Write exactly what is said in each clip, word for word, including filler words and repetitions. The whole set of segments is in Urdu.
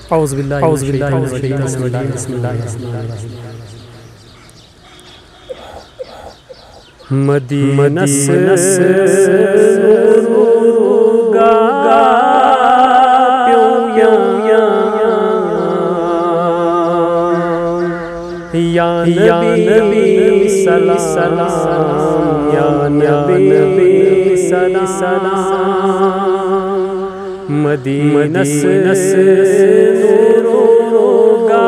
اعوذ باللہ اعوذ باللہ من الشیطان الرجیم بسم اللہ الرحمن الرحیم مدینہ سے گا پیو یا نبی سلام یا نبی سلام مدینہ سے نور گا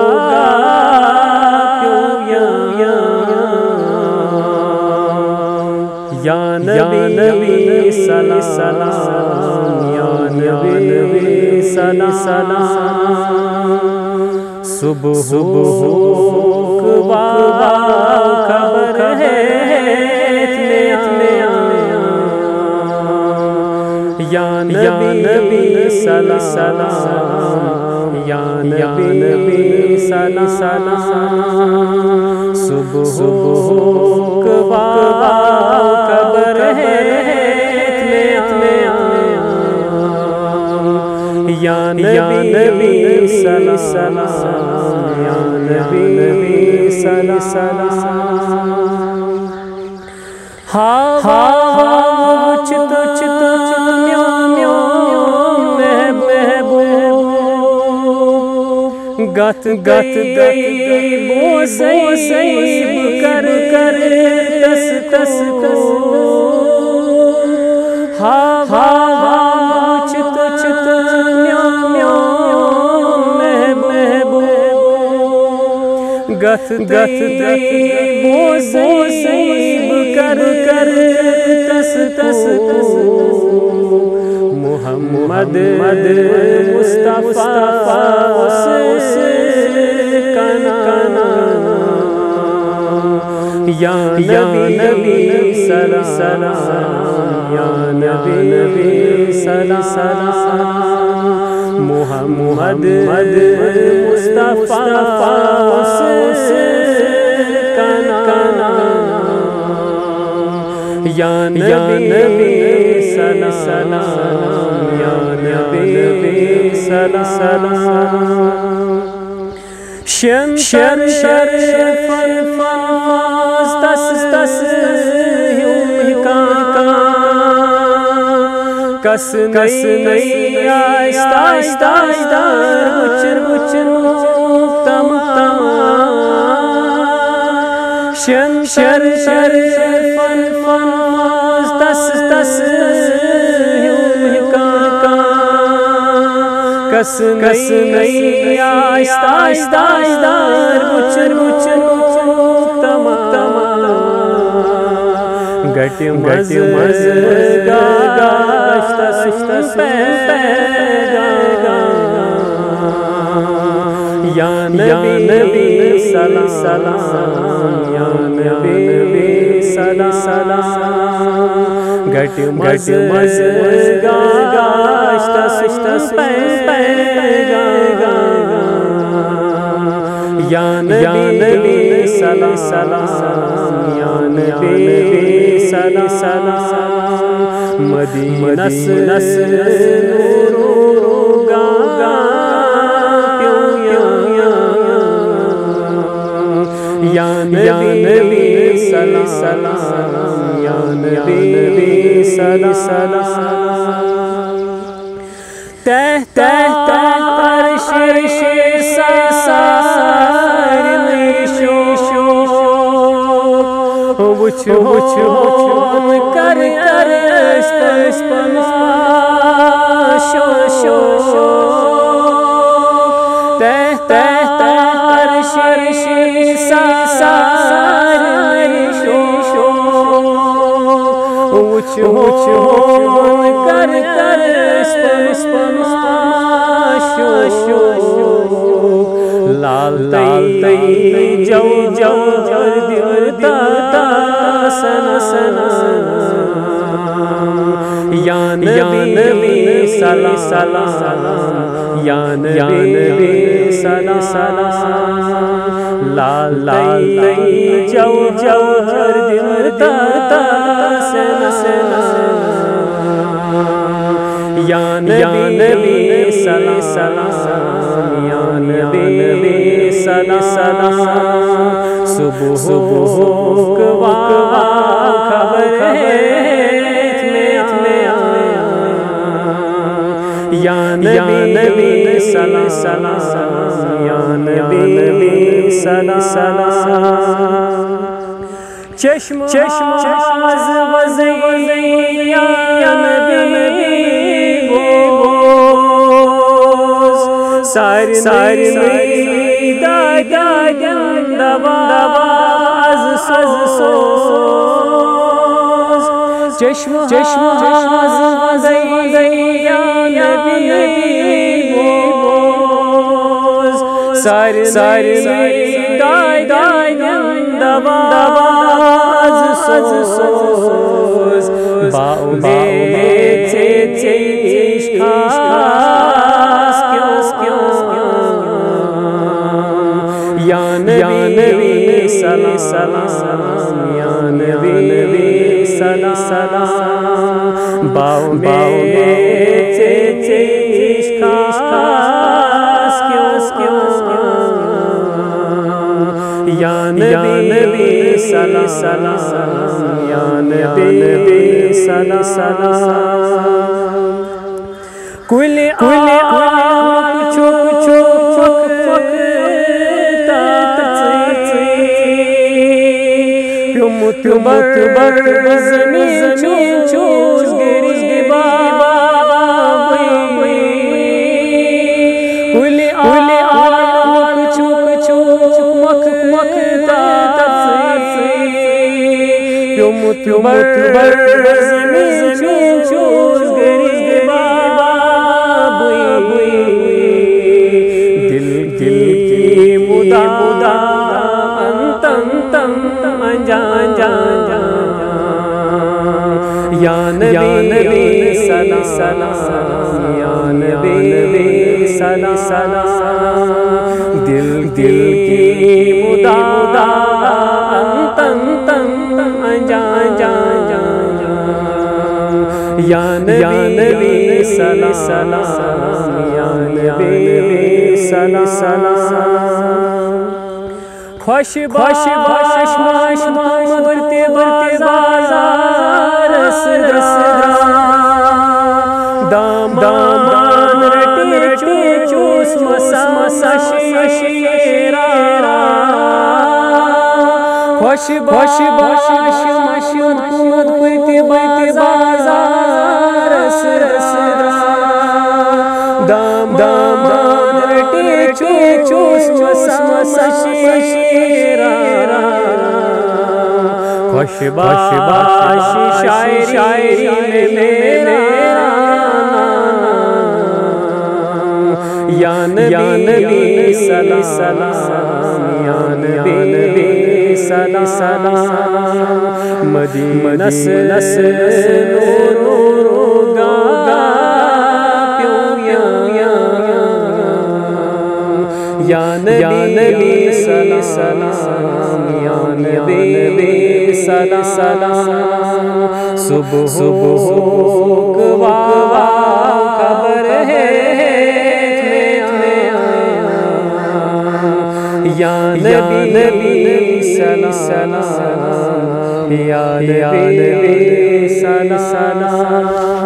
یا نبی سلام یا نبی سلام صبح بابا خبر ہے یا نبی سلام یا نبی سلام صبح بابا خبر ہے یا نبی سلام یا نبی سلام ہا ہا چت چت گت گت گئی بوسیب کر کر تس تس تس ہا ہا چت چت محبوب گت گت گئی بوسیب کر کر تس تس تس محمد مصطفیٰ یا نبی سلام یا نبی سلام محمد مصطفیٰ یا نبی سلام یا نبی سلام شن شر شر فنفاز تس تس ہیوم کا کس کس نئی آئستہ آئستہ آئستہ بچر بچر تم تم شن شر شر فنفاز تس تس کس نئی آئستہ آئستہ آئستہ بچر بچر تم تم گٹ مز مز گا گاشتہ سشتہ پیگا یا نبی سلام یا نبی سلام گٹ مز مز گا گاشتہ سشتہ پیگا یا نبی سلام یا نبی سلام مدینہ سے نور گا یا نبی سلام یا نبی سلام تہ تہ تہ عرش سار میں شو شو وچھ وچھ کر کر اسپن شو شو تہ تہ تہ عرش سار میں شو شو وچھ وچھ کر کر اسپن شو شو لال لال تئی جو جو دیتا سن سن یا نبی سلام یا نبی سلام لال لال تئی جو جو دیتا سن سن یا نبی سلام نبی سلام صبح صبح خبر یا نبی سلام یا نبی سلام چشم چشم آز وزی یا نبی بوز ساری ساری دا دا دواز سوز چشم چشم آز وزی یا نبی بوز ساری ساری دا دا دواز سوز با امید عشق یا نبی سلام یا نبی سلام با امید عشق یا نبی سلام یا نبی سلام کل آنکھ چوک چوک پیومت بر زمین چوز گری بابا کل آنکھ چوک چوک مک مک پیومت بر زمین چوز گری بابا دل کی مدا مدا جان جان یا نبی سلام یا نبی سلام دل دل کی مدا تن تن جان جان یا نبی سلام یا نبی سلام خوش باش باش ماش مرتے برتے بازار رس دام دام رٹی چوس مسا مسا شیرا خوش باش باش ماش مرتے برتے بازار رس دام دام رٹی چوس مسا مسا شیرا خوش باش باش شاعری میں میرا یا نبی سلام یا نبی سلام مدینہ سے نور گا یا نبی سلام یا نبی سلام صبح صبح خبر ہے یا نبی سلام یا نبی سلام